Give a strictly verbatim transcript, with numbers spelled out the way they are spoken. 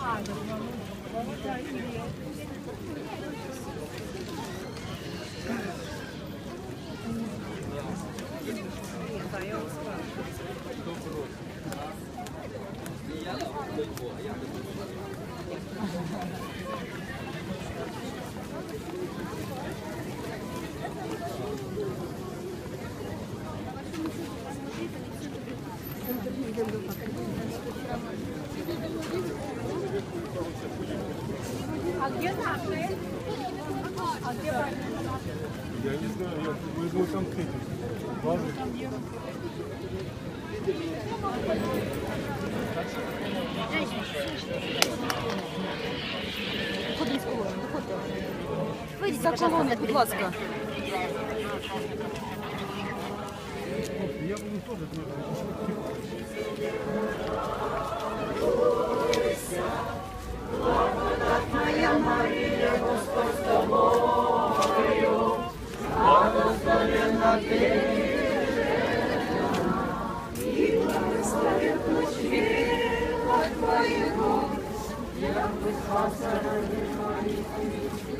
А где наши? А где ваши? Я не знаю, я возьму конкретно. Ладно? Виходимо з колони, виходьте. Вийдіть за колони, будь ласка. Я буду тоже Благодатная Мария, Господь с тобою, благословенна ты, и благословенна чрева твоего, я бы спаса ради Марии.